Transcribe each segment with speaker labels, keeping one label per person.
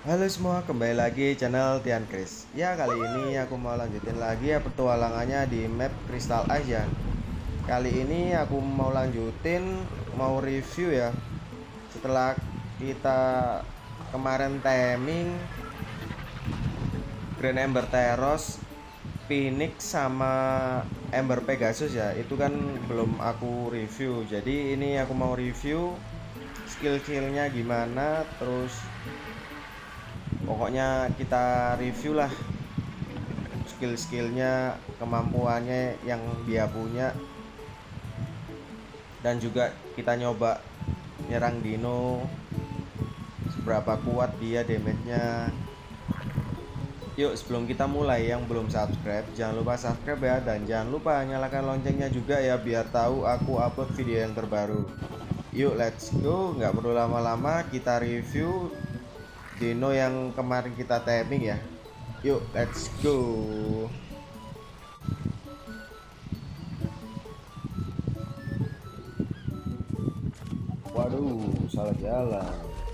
Speaker 1: Halo semua, kembali lagi channel Tian Chris. Ya, kali ini aku mau lanjutin lagi ya petualangannya di map Crystal Ice ya. Kali ini aku mau lanjutin, mau review ya. Setelah kita kemarin timing Grand Ember Teros, Phoenix sama Ember Pegasus ya. Itu kan belum aku review. Jadi ini aku mau review skill-skillnya gimana, terus pokoknya kita review lah skill-skillnya, kemampuannya yang dia punya, dan juga kita nyoba nyerang dino seberapa kuat dia damage-nya. Yuk, sebelum kita mulai, yang belum subscribe jangan lupa subscribe ya, dan jangan lupa nyalakan loncengnya juga ya biar tahu aku upload video yang terbaru. Yuk, let's go, nggak perlu lama-lama, kita review dino yang kemarin kita timing ya. Yuk, let's go. Waduh, salah jalan.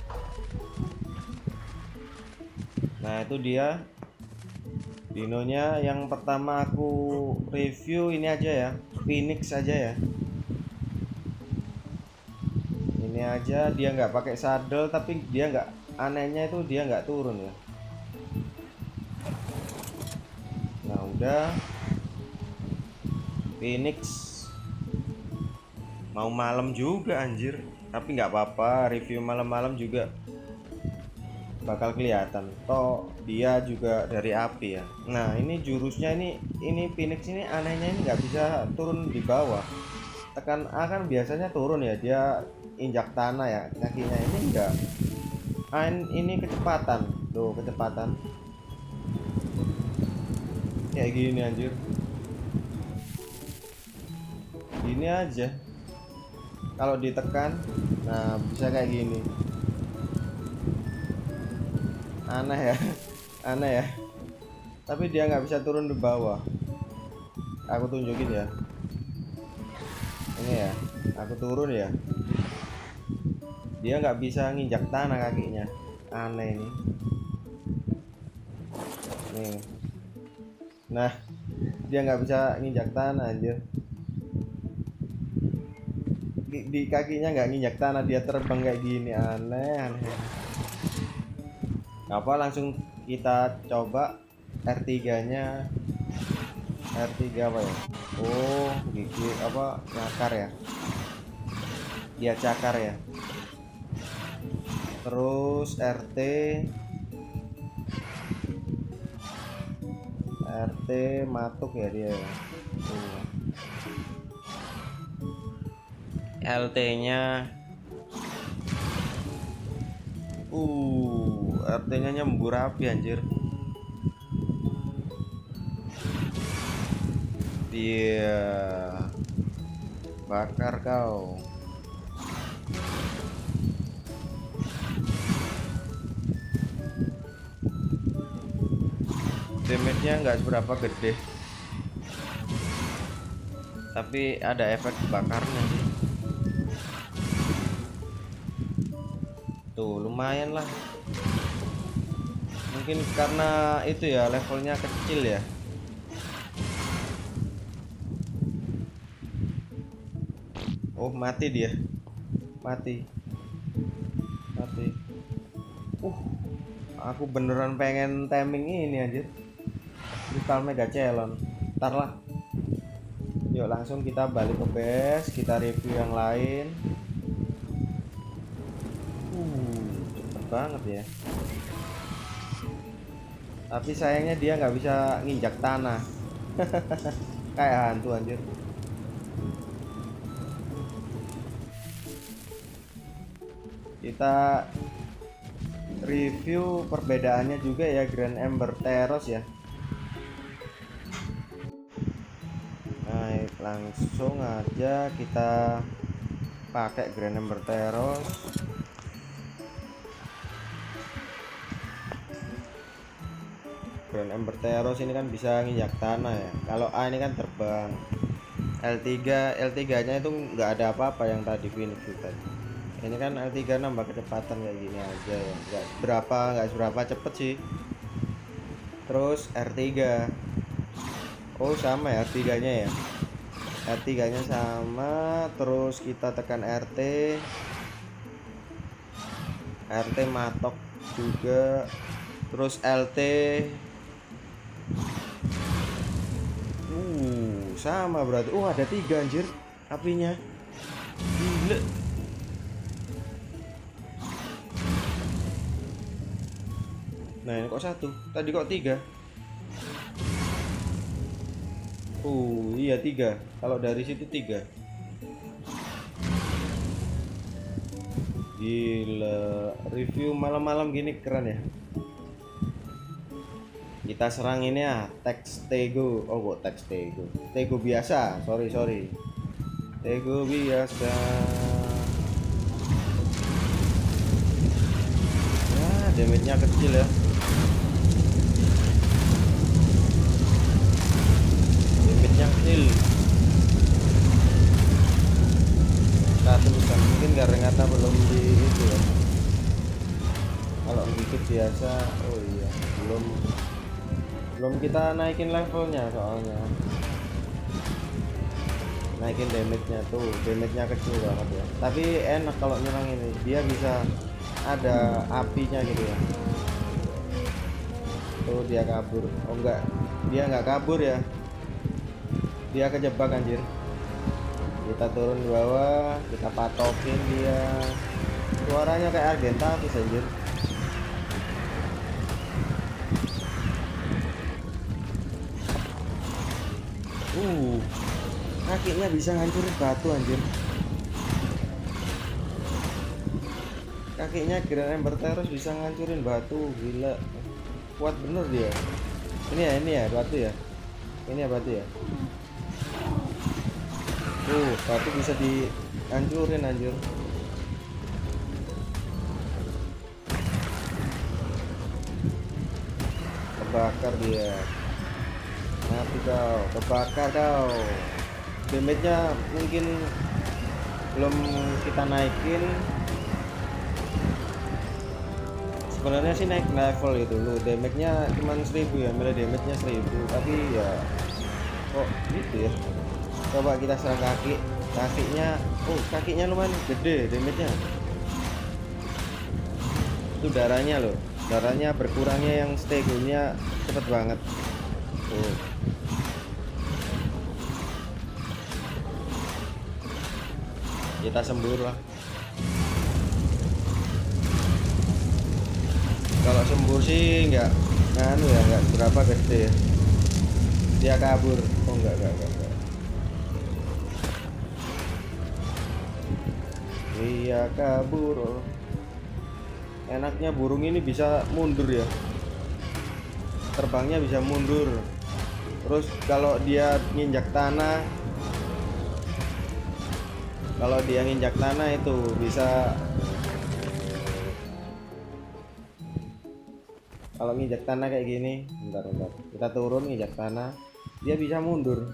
Speaker 1: Nah, itu dia dinonya. Yang pertama aku review ini aja ya, Phoenix aja ya. Ini aja, dia nggak pakai saddle, tapi dia nggak, anehnya itu dia nggak turun ya. Nah, udah Phoenix mau malam juga anjir, tapi nggak apa-apa, review malam-malam juga bakal kelihatan toh, dia juga dari api ya. Nah, ini jurusnya, ini Phoenix ini anehnya ini nggak bisa turun di bawah. Tekan A kan biasanya turun ya, dia injak tanah ya kakinya, ini enggak. Ini kecepatan tuh, kecepatan kayak gini anjir, gini aja kalau ditekan. Nah, bisa kayak gini, aneh ya. Aneh ya, tapi dia nggak bisa turun di bawah. Aku tunjukin ya, ini ya, aku turun ya, dia nggak bisa nginjak tanah kakinya. Aneh ini nih. Nah, dia nggak bisa nginjak tanah anjir, di kakinya nggak nginjak tanah, dia terbang kayak gini. Aneh, aneh. Apa, langsung kita coba R3 nya. R3 apa ya, oh gigi apa, nyakar ya, dia cakar ya. Terus RT matuk ya dia ya. LT nya RT nya nyembur api anjir. Dia bakar kau. Damage-nya nggak seberapa gede, tapi ada efek bakarnya sih. Tuh, lumayan lah. Mungkin karena itu ya, levelnya kecil ya. Oh, mati dia. Mati. Aku beneran pengen timing ini anjir, Crystal Mega Challenge. Ntar lah. Yuk, langsung kita balik ke base, kita review yang lain. Cepet banget ya. Tapi sayangnya dia nggak bisa nginjak tanah. Kayak hantu anjir. Kita review perbedaannya juga ya, Grand Ember Teros ya. Nah, langsung aja kita pakai Grand Ember Teros. Grand Ember Teros ini kan bisa nginjak tanah ya. Kalau A ini kan terbang. L3 nya itu nggak ada apa-apa yang tadi Phoenix itu tadi. Ini kan L3 nambah kecepatan kayak gini aja ya, nggak seberapa cepet sih. Terus R3, oh sama ya R3 nya ya, R3 nya sama. Terus kita tekan RT matok juga. Terus LT sama berarti. Ada 3 anjir apinya, gila. Nah ini kok 1, tadi kok 3. Iya 3, kalau dari situ 3. Gila, review malam-malam gini keren ya. Kita serang ini ya, Tego. Oh kok Tego, Tego biasa, sorry Tego biasa. Nah damage-nya kecil ya, damage-nya kecil. Satu bukan, mungkin karena belum di itu ya. Kalau dikit biasa. Oh iya, belum kita naikin levelnya, soalnya naikin damage-nya tuh, damage-nya kecil banget ya. Tapi enak kalau nyerang ini, dia bisa ada apinya gitu ya. Tuh dia kabur. Oh enggak, dia nggak kabur ya, dia kejebak anjir. Kita turun ke bawah, kita patokin dia. Suaranya kayak Argenta tuh anjir. Kakinya bisa ngancurin batu anjir. Kakinya Grand Ember Terus bisa ngancurin batu, gila. Kuat bener dia. Ini ya batu ya. Ini ya batu ya. Batu bisa dihancurin anjir. Kebakar dia. Mati kau, kebakar kau. Damage-nya mungkin belum kita naikin. Sebenarnya sih naik level itu loh. Damage-nya cuma 1000 ya, melee damage-nya 1000. Tapi ya kok gitu ya. Coba kita serang kakinya. Kakinya lumayan gede damage-nya. Itu darahnya loh, darahnya berkurangnya yang Stegonya cepet banget. Kita sembur lah. Kalau sembur sih nggak berapa gede ya. Dia kabur. Enggak. Iya kabur. Enaknya burung ini bisa mundur ya, terbangnya bisa mundur. Terus kalau dia nginjak tanah, itu bisa. Kalau nginjak tanah kayak gini, bentar, kita turun nginjak tanah, dia bisa mundur.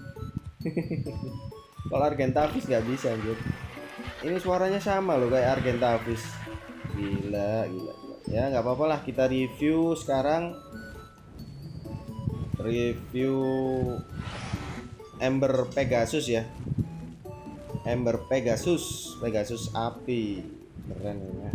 Speaker 1: Kalau Argentavis nggak bisa anjir. Ini suaranya sama loh kayak Argentavis. Gila. Ya nggak apa-apa lah, kita review sekarang. Review Ember Pegasus ya. Ember Pegasus api. Keren ya.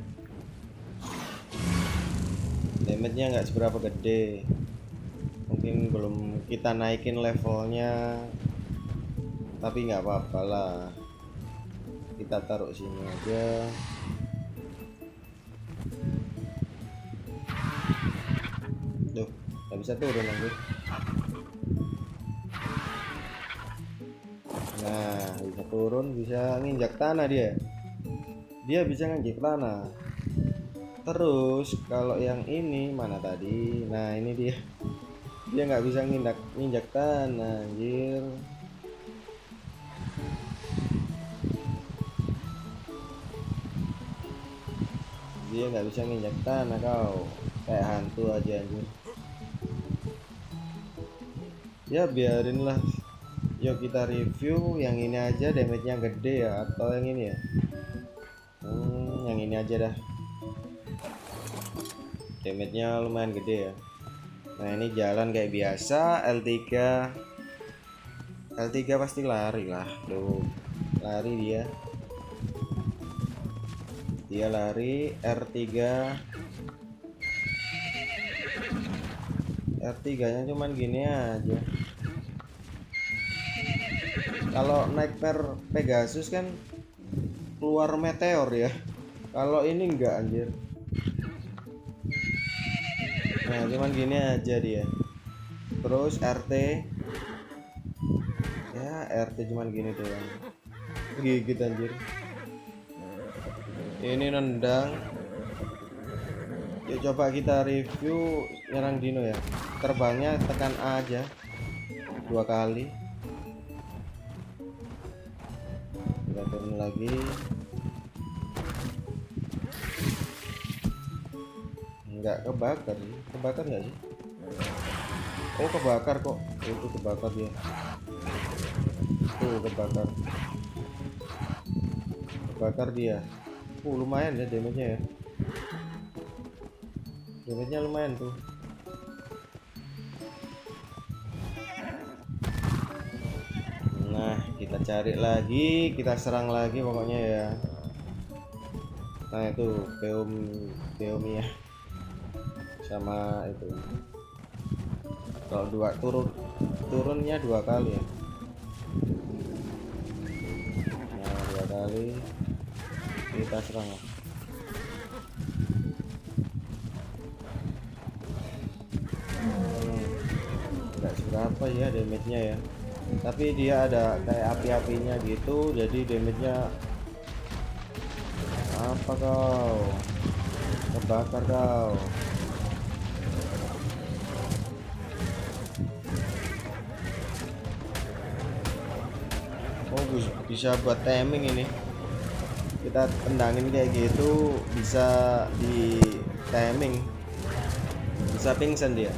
Speaker 1: Damage-nya nggak seberapa gede. Mungkin belum kita naikin levelnya. Tapi nggak apa-apa lah. Kita taruh sini aja. Duh, nggak bisa turun lagi. Nah, bisa turun, bisa nginjak tanah dia. Dia bisa nginjak tanah. Terus kalau yang ini mana tadi? Nah, ini dia. Dia nggak bisa nginjak tanah, anjir. Dia nggak bisa nginjak tanah kau. Kayak hantu aja anjir. Ya biarin lah. Yuk kita review yang ini aja, damage-nya gede ya, atau yang ini ya. Yang yang ini aja dah, damage-nya lumayan gede ya. Nah ini jalan kayak biasa, L3 pasti lari lah, tuh lari dia lari. R3 nya cuman gini aja. Kalau Nightmare Pegasus kan keluar meteor ya, kalau ini enggak anjir. Nah cuman gini aja dia. Terus RT ya, RT cuman gini doang, gigit anjir. Ini nendang. Yuk coba kita review nyerang dino ya. Terbangnya tekan A aja 2 kali. Kita turun lagi. Enggak kebakar sih. Kebakar nggak sih? Oh kebakar kok. Itu kebakar dia. Tuh kebakar. Kebakar dia. Lumayan ya damage-nya ya. Damage-nya lumayan tuh. Nah kita cari lagi, kita serang lagi pokoknya ya. Nah itu Beomia sama itu. Kalau turunnya 2 kali ya. Nah 2 kali kita serang. Enggak seberapa ya damage-nya ya, tapi dia ada kayak api-apinya gitu, jadi damage-nya apa kau, kebakar kau. Oh bisa buat timing ini, kita tendangin kayak gitu bisa di timing, bisa pingsan dia.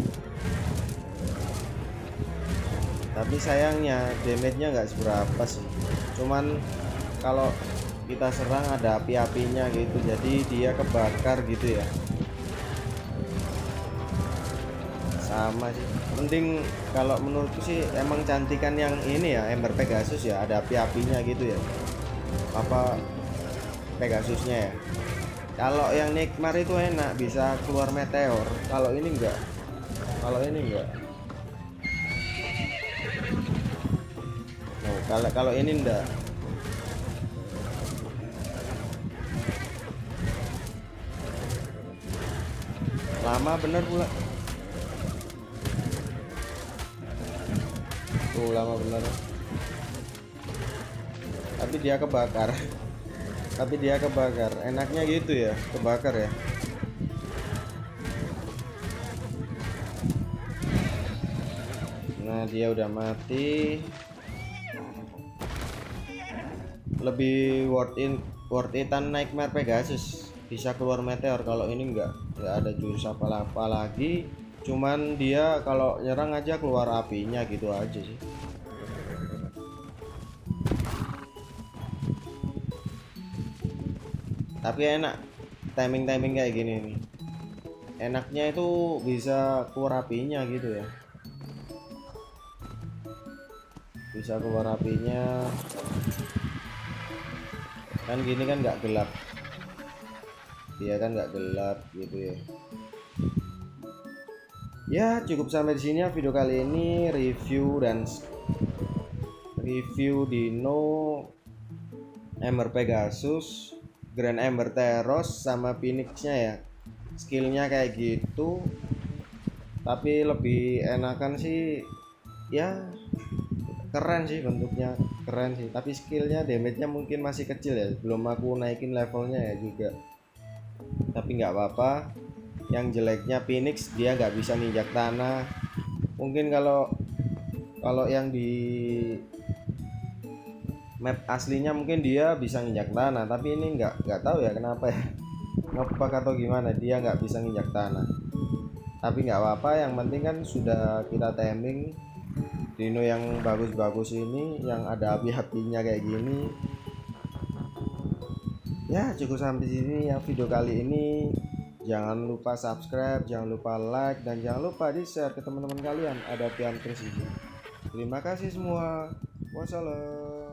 Speaker 1: Tapi sayangnya damage-nya nggak seberapa sih, cuman kalau kita serang ada api-apinya gitu, jadi dia kebakar gitu ya. Sama sih, mending kalau menurutku sih emang cantikan yang ini ya, Ember Pegasus ya, ada api-apinya gitu ya, apa Pegasusnya ya. Kalau yang Nightmare itu enak, bisa keluar meteor, kalau ini enggak. Oh, kalau ini enggak. Lama bener pula. Tuh lama bener. Tapi dia kebakar. Enaknya gitu ya, kebakar ya. Nah dia udah mati. Lebih worth itan Nightmare Pegasus, bisa keluar meteor. Kalau ini enggak ada jurus apa-apa lagi, cuman dia kalau nyerang aja keluar apinya gitu aja sih. Tapi enak timing kayak gini nih, enaknya itu bisa keluar apinya gitu ya, bisa keluar apinya kan gini kan nggak gelap, dia kan nggak gelap gitu ya. Ya cukup sampai di sini ya video kali ini, review Dino Ember Pegasus, Grand Ember Teros sama Phoenix-nya ya. Skillnya kayak gitu, tapi lebih enakan sih ya, keren sih, bentuknya keren sih, tapi skillnya damage-nya mungkin masih kecil ya, belum aku naikin levelnya ya juga. Tapi nggak apa-apa, yang jeleknya Phoenix dia nggak bisa nginjak tanah. Mungkin kalau yang di map aslinya mungkin dia bisa nginjak tanah, tapi ini nggak tahu ya kenapa ya, ngepak atau gimana, dia nggak bisa nginjak tanah. Tapi nggak apa-apa, yang penting kan sudah kita timing Dino yang bagus-bagus ini, yang ada api-apinya kayak gini Ya cukup sampai sini ya video kali ini. Jangan lupa subscribe, jangan lupa like, dan jangan lupa di share ke teman-teman kalian. Ada Pian Terus ini. Terima kasih semua. Wassalam.